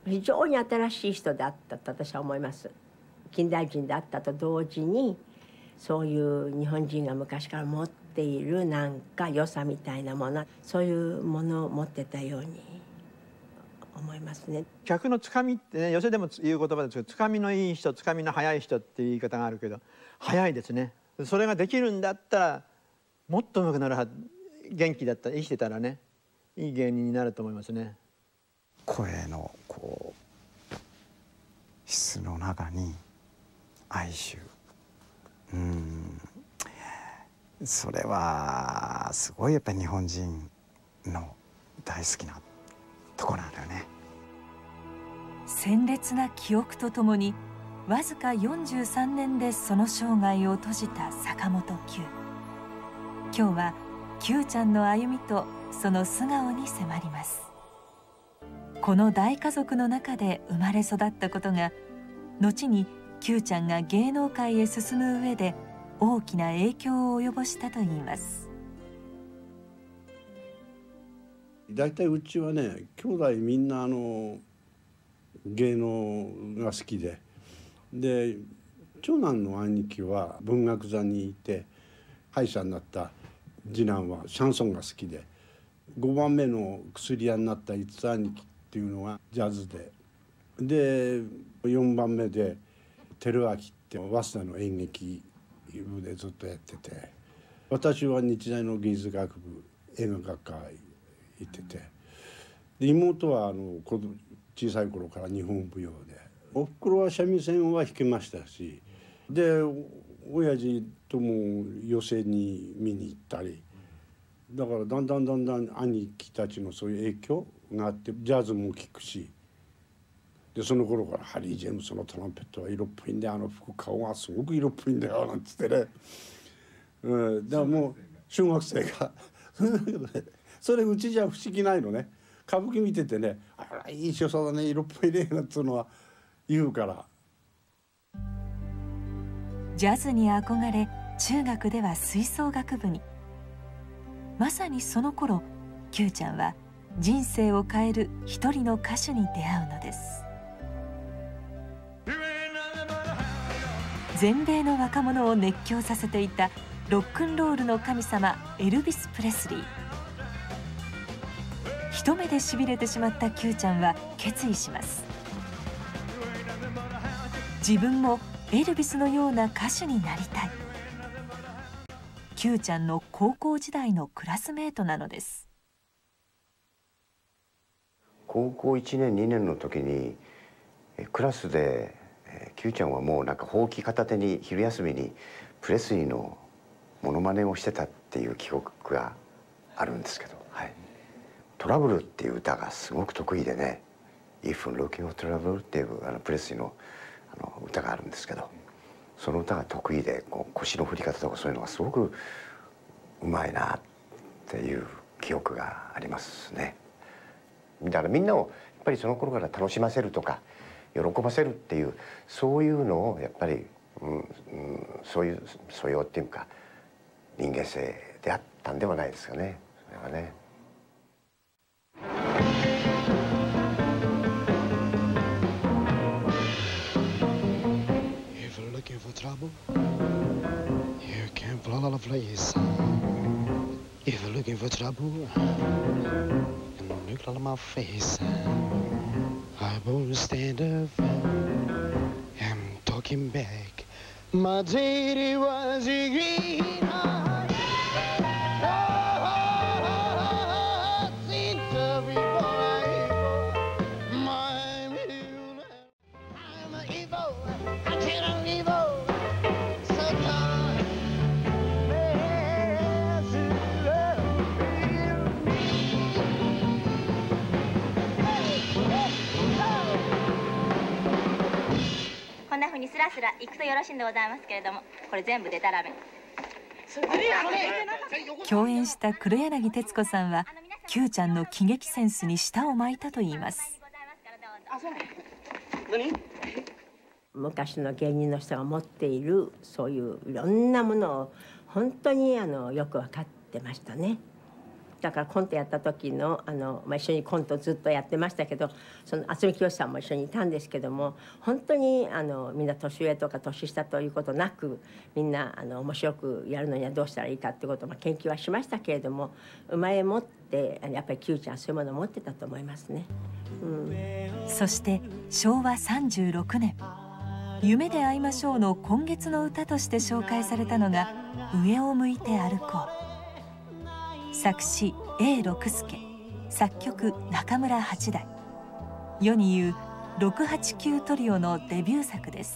非常に新しい人であったと私は思います。近代人であったと同時に、そういう日本人が昔から持っているなんか良さみたいなもの、そういうものを持ってたように思いますね。 客のつかみってね、寄席でも言う言葉ですけど、つかみのいい人、つかみの早い人っていう言い方があるけど、早いですね。それができるんだったらもっと上手くなるはず。元気だったら、生きてたらね、いい芸人になると思いますね。 声の質の中に哀愁、それはすごいやっぱり日本人の大好きなとこなんだよね。 鮮烈な記憶とともにわずか43年でその生涯を閉じた坂本九。今日は九ちゃんの歩みとその素顔に迫ります。この大家族の中で生まれ育ったことが、後に九ちゃんが芸能界へ進む上で大きな影響を及ぼしたといいます。 だいたいうちはね、兄弟みんな芸能が好きで、長男の兄貴は文学座にいて、歯医者になった次男はシャンソンが好きで、5番目の薬屋になった五つ兄貴っていうのがジャズで、4番目で照明って早稲田の演劇部でずっとやってて、私は日大の芸術学部映画学科行ってて、妹は小さい頃から日本舞踊で、おふくろは三味線は弾けましたし、で親父とも寄席に見に行ったり、だからだんだん兄貴たちのそういう影響があって、ジャズも聴くし、でその頃からハリー・ジェームスのトランペットは色っぽいんだよ、顔がすごく色っぽいんだよなんつってね、だからもう小学生がそれうちじゃ不思議ないのね。歌舞伎見ててね、あらいい所作だね、色っぽいねなんつうのは言うから。 ジャズに憧れ、中学では吹奏楽部に。まさにその頃、九ちゃんは人生を変える一人の歌手に出会うのです。全米の若者を熱狂させていたロックンロールの神様エルビス・プレスリー。一目でしびれてしまった九ちゃんは決意します。自分もエルビスのような歌手になりたい。九ちゃんの高校時代のクラスメートなのです。 高校1年2年の時にクラスで九ちゃんはもうなんかほうき片手に昼休みにプレスリーのモノマネをしてたっていう記憶があるんですけど、はい、トラブルっていう歌がすごく得意でね、If I'm Looking for Trouble っていうプレスリーの歌があるんですけど、その歌が得意で、腰の振り方とかそういうのがすごくうまいなっていう記憶がありますね。だからみんなをやっぱりその頃から楽しませるとか喜ばせるっていう、そういうのをやっぱり、そういう素養っていうか人間性であったんではないですかね、それはね。 Trouble, you can pull out a place. If you're looking for trouble, and look out of my face, I won't stand up. I'm talking back. My daddy was a greenheart. Oh, see the before I'm evil. I'm evil. I tell I'm evil. こんな風にスラスラいくとよろしいんでございますけれども、これ全部デタラメ。 共演した黒柳徹子さんは九ちゃんの喜劇センスに舌を巻いたといいます。 昔の芸人の人が持っているそういういろんなものを本当によく分かってましたね。 だからコントやった時の一緒にコントずっとやってましたけど、その渥美清さんも一緒にいたんですけども、本当にみんな年上とか年下ということなく、みんな面白くやるのにはどうしたらいいかってことを研究はしましたけれども、生まれ持ってやっぱりQちゃんそういうものを持ってたと思いますね。 そして昭和36年「夢で会いましょう」の今月の歌として紹介されたのが「上を向いて歩こう」。作詞永六輔、作曲中村八大、世に言う689トリオのデビュー作です。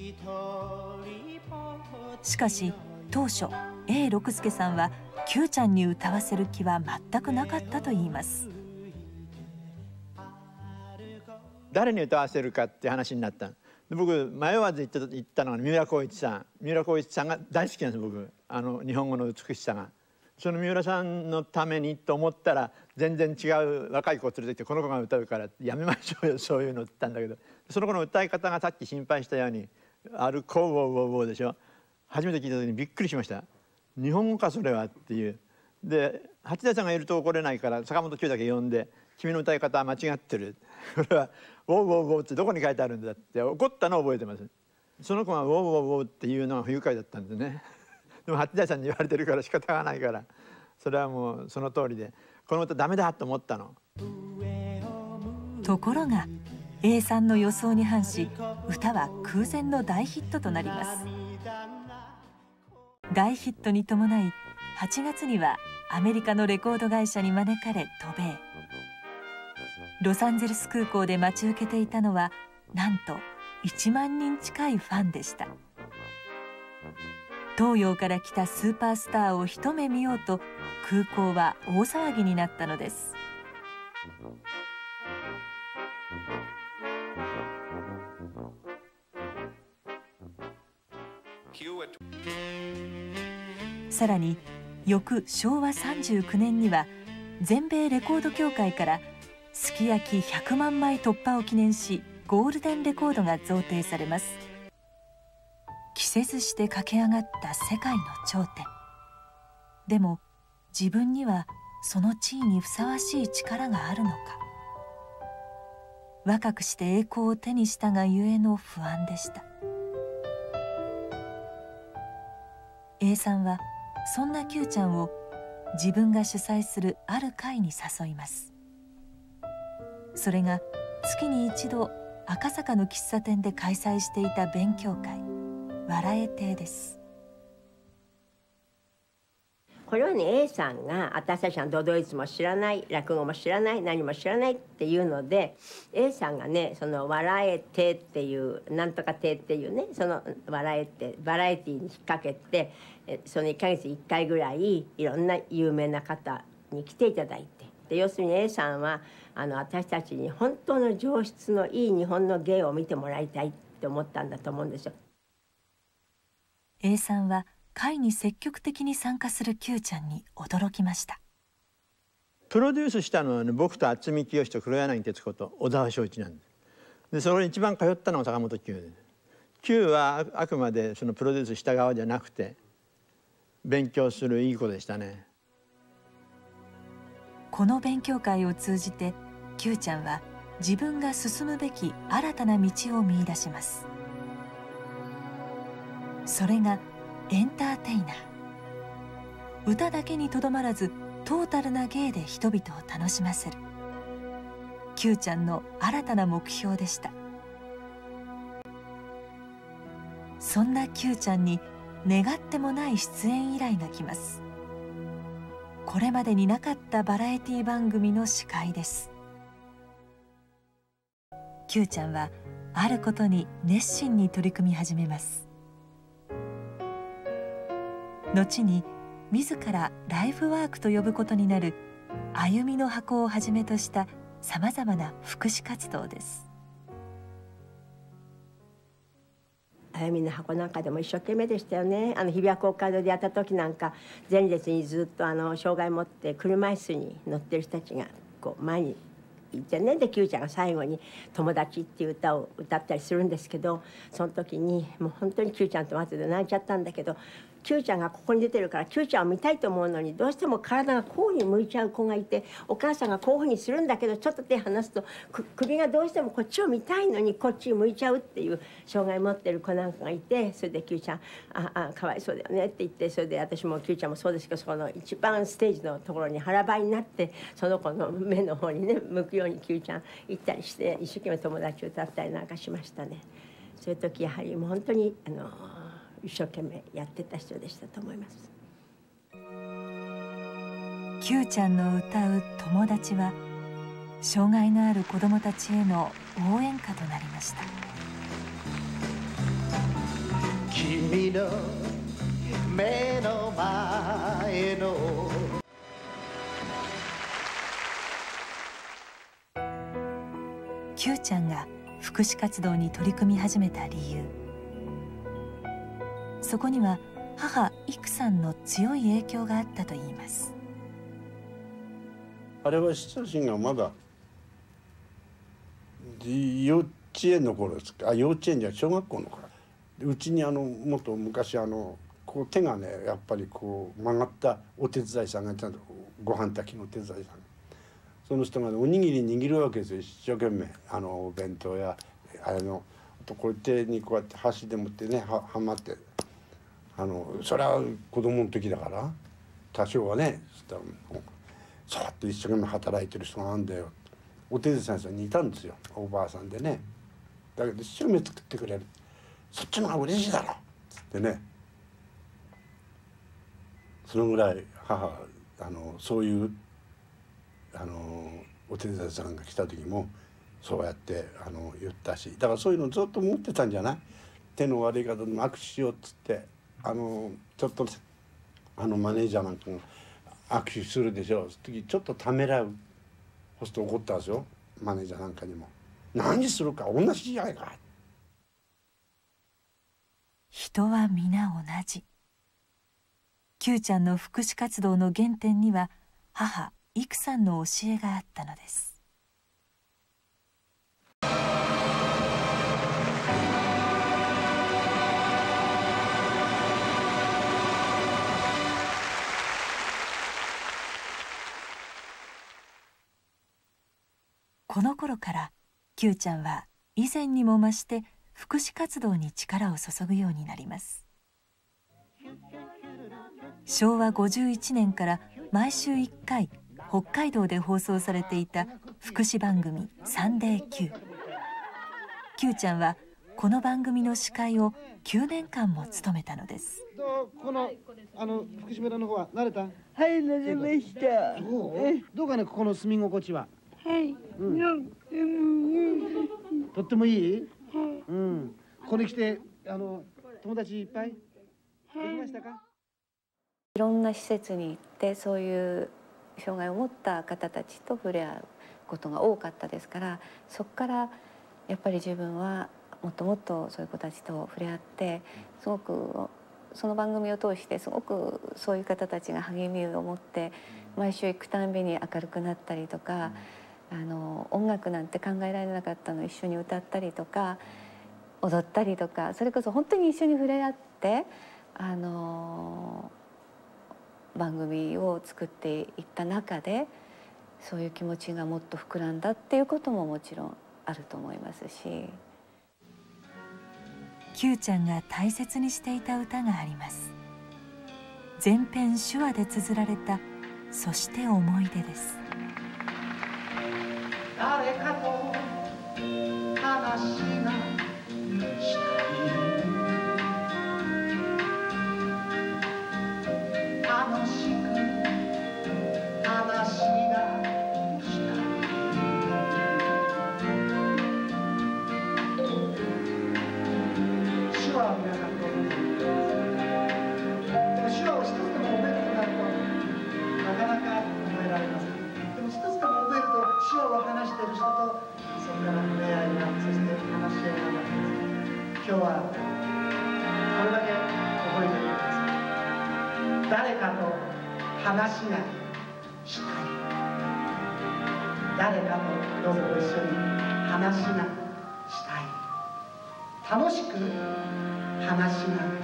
しかし当初永六輔さんはQちゃんに歌わせる気は全くなかったといいます。 誰に歌わせるかって話になった。僕迷わず言ったのが三浦浩一さん。三浦浩一さんが大好きなんです僕。日本語の美しさが。その三浦さんのためにと思ったら、全然違う若い子を連れてきて、この子が歌うからやめましょうよ、そういうのって言ったんだけど、その子の歌い方がさっき心配したように「歩こうウォーウォーウォー」でしょ。初めて聞いた時にびっくりしました。日本語かそれはっていう。で八大さんがいると怒れないから坂本九だけ呼んで「君の歌い方は間違ってる」これは「ウォーウォーウォー」ってどこに書いてあるんだって怒ったのを覚えてます。その子が「ウォーウォーウォー」っていうのが不愉快だったんですね。でも八大さんに言われてるから仕方がないから、それはもうその通りで、この歌ダメだと思ったの。 ところが A さんの予想に反し、歌は空前の大ヒットとなります。大ヒットに伴い8月にはアメリカのレコード会社に招かれ渡米。ロサンゼルス空港で待ち受けていたのはなんと1万人近いファンでした。東洋から来たスーパースターを一目見ようと空港は大騒ぎになったのです。さらに翌昭和39年には全米レコード協会からすき焼き100万枚突破を記念しゴールデンレコードが贈呈されます。期せずして駆け上がった世界の頂点。でも自分にはその地位にふさわしい力があるのか。若くして栄光を手にしたがゆえの不安でした。A さんはそんなQちゃんを自分が主催するある会に誘います。それが月に一度赤坂の喫茶店で開催していた勉強会、笑え亭です。 これはね A さんが私たちはドドイツも知らない、落語も知らない、何も知らないっていうので A さんがねその笑え亭っていうなんとか亭っていうね、その笑え亭バラエティーに引っ掛けて、その1ヶ月1回ぐらいいろんな有名な方に来ていただいて、で要するに A さんは私たちに本当の上質のいい日本の芸を見てもらいたいって思ったんだと思うんですよ。 A さんは会に積極的に参加するQちゃんに驚きました。 プロデュースしたのはね、僕と渥美清と黒柳徹子と小沢昭一なんです。でそれに一番通ったのが坂本九です。九はあくまでそのプロデュースした側じゃなくて勉強するいい子でしたね。 この勉強会を通じてQちゃんは自分が進むべき新たな道を見出します。それがエンターテイナー。歌だけにとどまらずトータルな芸で人々を楽しませるQちゃんの新たな目標でした。そんなQちゃんに願ってもない出演依頼が来ます。これまでになかったバラエティ番組の司会です。Qちゃんはあることに熱心に取り組み始めます。後に自らライフワークと呼ぶことになる歩みの箱をはじめとしたさまざまな福祉活動です。 歩みの箱なんかでも一生懸命でしたよね。日比谷公会堂でやった時なんか前列にずっと障害持って車椅子に乗ってる人たちがこう前にいてね、でQちゃんが最後に「友達」っていう歌を歌ったりするんですけど、その時にもう本当にQちゃんと待ってて泣いちゃったんだけど、 Q ちゃんがここに出てるから Q ちゃんを見たいと思うのに、どうしても体がこうに向いちゃう子がいて、お母さんがこういうふうにするんだけどちょっと手離すと首がどうしてもこっちを見たいのにこっちに向いちゃうっていう障害を持ってる子なんかがいて、それで Q ちゃんかわいそうだよねって言って、それで私も Q ちゃんもそうですけど、その一番ステージのところに腹ばいになってその子の目の方にね向くように Q ちゃん行ったりして、一生懸命友達を歌ったりなんかしましたね。そういう時やはりもう本当に一生懸命やってた人でしたと思います。 Q ちゃんの歌う「友達」は障害のある子どもたちへの応援歌となりました。 君の目の前の Q ちゃんが福祉活動に取り組み始めた理由、そこには母育さんの強い影響があったといいます。 あれは親しがまだ幼稚園の頃ですか。幼稚園じゃ小学校の頃、うちにもっと昔こう手がねやっぱりこう曲がったお手伝いさんがいたんだ。ご飯炊きのお手伝いさん、その人が、ね、おにぎり握るわけですよ、一生懸命。お弁当やこう手にこうやって箸でもってねはまって、それは子供の時だから多少はね、そうやって一生懸命働いてる人があるんだよ。お手伝いさんにいたんですよ、おばあさんでね。だけど一生懸命作ってくれる、そっちの方が嬉しいだろっつってね。そのぐらい母そういうお手伝いさんが来た時もそうやって言ったし、だからそういうのずっと持ってたんじゃない。手の悪い方でも握手しようっつってちょっとマネージャーなんかが握手するでしょ。その時ちょっとためらう。そうすると怒ったんですよ、マネージャーなんかにも。何するか同じじゃないか。 人は皆同じ。Q ちゃんの福祉活動の原点には母育さんの教えがあったのです。この頃から Q ちゃんは以前にも増して福祉活動に力を注ぐようになります。昭和51年から毎週1回北海道で放送されていた福祉番組「サンデー Q」。Q ちゃんはこの番組の司会を9年間も務めたのです。 この福祉村の方は慣れた？ はい、慣れました。 どうかね、ここの住み心地は？ はい、 とってもいい？うん。ここに来て友達いっぱいできましたか？ いろんな施設に行ってそういう障害を持った方たちと触れ合うことが多かったですから、そこからやっぱり自分はもっともっとそういう子たちと触れ合って、すごくその番組を通してすごくそういう方たちが励みを持って毎週行くたんびに明るくなったりとか、音楽なんて考えられなかったのを一緒に歌ったりとか踊ったりとか、それこそ本当に一緒に触れ合って番組を作っていった中で、そういう気持ちがもっと膨らんだっていうことももちろんあると思いますし。 Q ちゃんが大切にしていた歌があります。全編手話で綴られた「そして思い出」です。 誰かと話がしたい、楽しく話がしたい、手話を皆さんと覚えてください。でも手話を一つでも覚えるとなるとなかなか覚えられません。でも一つでも覚えると手話を話している人とそこから触れ合いが、そして話し合いがなります。今日はこれだけ覚えておいてください。誰かと話がしたい、誰かとどうぞご一緒に話がしたい、楽しく話が